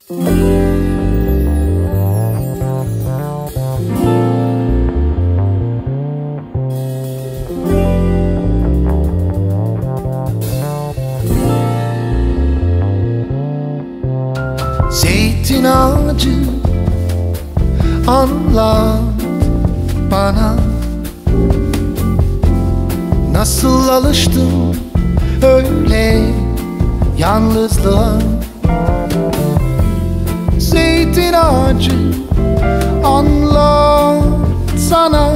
Zeytin ağacı, anlat bana, nasıl alıştım öyle yalnızlığa. Zeytin ağacı, anlat sana,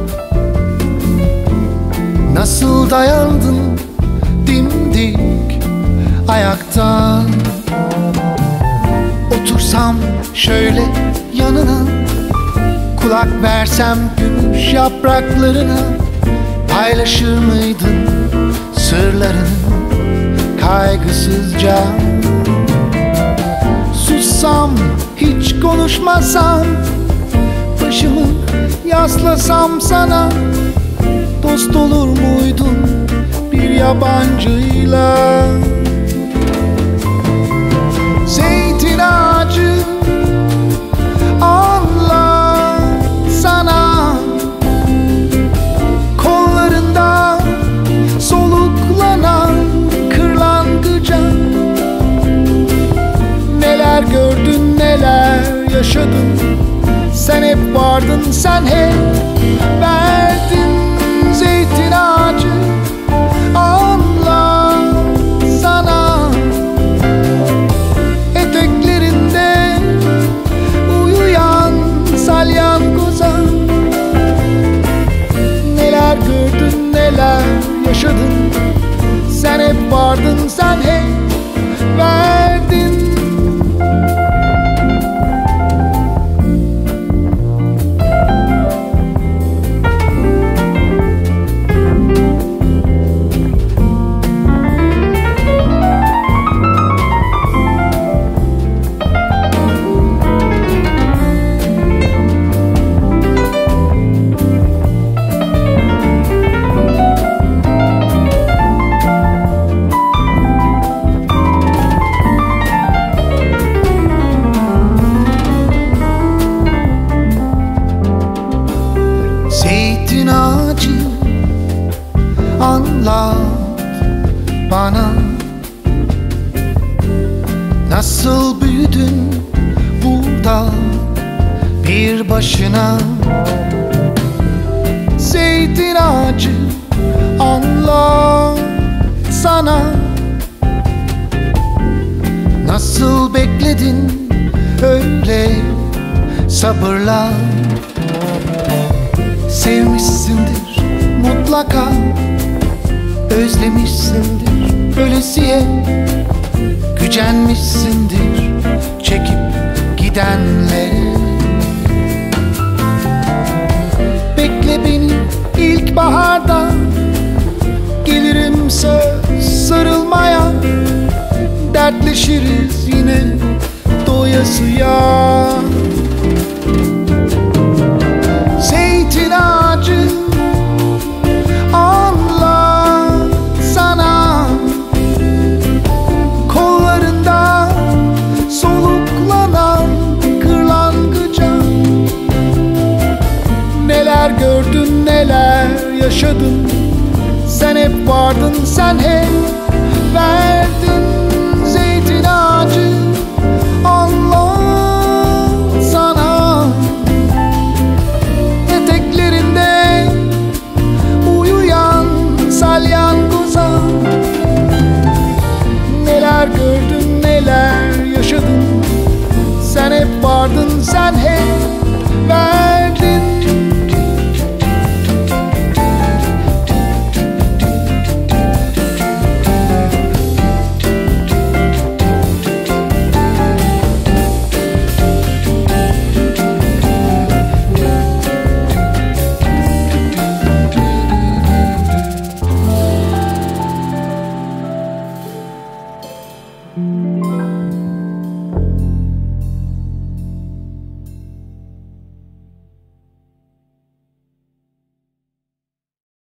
nasıl dayandın dimdik ayakta. Otursam şöyle yanına, kulak versem gümüş yapraklarına, paylaşır mıydın sırlarını kaygısızca? Sussam, hiç konuşmasam, başımı yaslasam sana, dost olur muydun bir yabancıyla? Zeytin ağacı, anlat sana, kollarında soluklanan kırlangıca. Neler gördün, neler yaşadın, sen hep vardın, sen hep verdin. Zeytin ağacı, anlat sana, eteklerinde uyuyan salyangoza. Neler gördün, neler yaşadın, sen hep vardın, sen hep verdin. Zeytin ağacı, anlat bana, nasıl büyüdün burada bir başına. Zeytin ağacı, anlat sana, nasıl bekledin öyle sabırla. Sevmişsindir mutlaka, özlemişsindir ölesiye, gücenmişsindir çekip gidenlere. Bekle beni ilkbaharda, gelirim söz sarılmaya, dertleşiriz yine doyasıya. Zeytin ağacı, anlat sana, kollarında soluklanan kırlangıca. Neler gördün, neler yaşadın, sen hep vardın, sen hep verdin. Zeytin ağacı, anlat sana, eteklerinde uyuyan salyangoza. Neler gördün, neler yaşadın, sen hep vardın, sen